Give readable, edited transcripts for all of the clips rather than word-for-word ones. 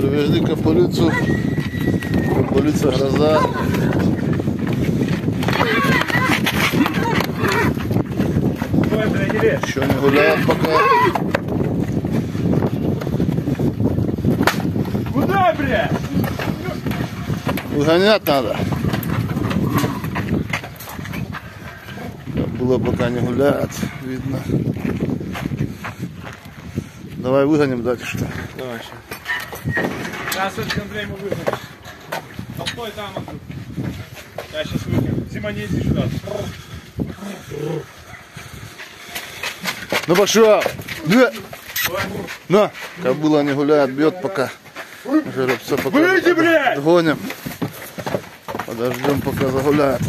Привезли капулицу. Капулица гроза. Еще не гуляет пока. Куда, бля? Выгонять надо. Было пока не гуляет, видно. Давай выгоним дальше что. Давай сейчас. Сейчас этот Андрей мы выгоним. А стой там, Андрей. Я сейчас выгоню. Зима, не иди сюда. Ну пошел! На! Кобыла не гуляет, бьет пока. Жеребца пока выйди, блядь! гоним. Подождем, пока загуляет.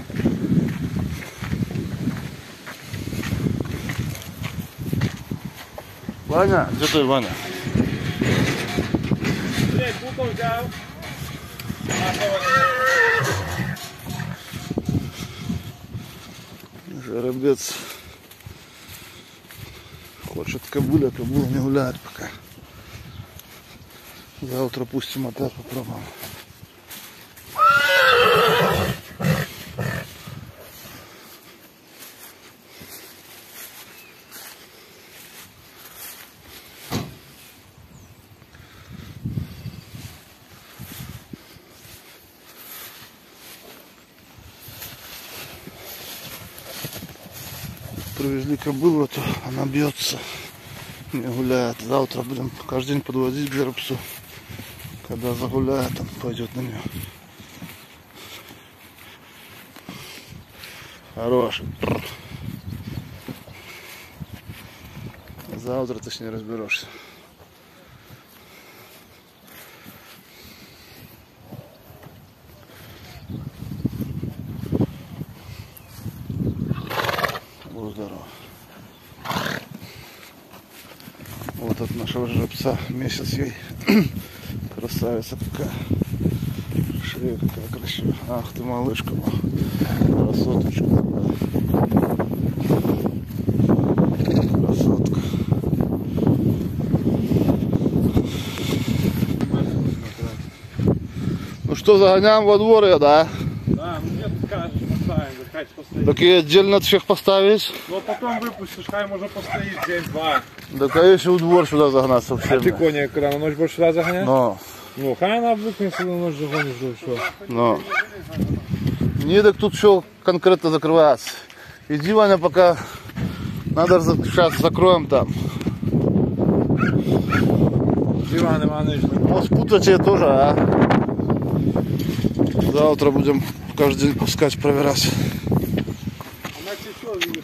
Ваня, где ты, Ваня? Блядь, кукол взял. Жеребец хочет кобыля, кобыла не гуляет пока. Завтра пустим опять попробуем. Привезли кобылу, то она бьется, не гуляет. Завтра будем каждый день подвозить к жеребцу. Когда загуляет, он пойдет на нее. Хороший. Завтра ты с ней разберешься. Будь здоров. Вот от нашего жеребца месяц ей. Красавица какая. Шея какая красивая. Ах ты, малышка. Красоточка такая. Красотка. Ну что, загоняем во двор ее, да? Да, ну нет, скажешь, поставим, захать постоит. Так и отдельно всех поставить? Ну потом выпустишь, хай можно постоит день-два. Так а если в двор сюда загнаться вообще? А ты коня когда на ночь будешь сюда загонять? Но. Ну, хай она выкнется на ночь загонишь, да все. Но. Не, так тут все конкретно закрывается. Иди, Ваня, пока надо сейчас закроем там. Иван Иванович. Вот спутать ее тоже, а? Завтра будем каждый день пускать, проверять. Она течет, видишь,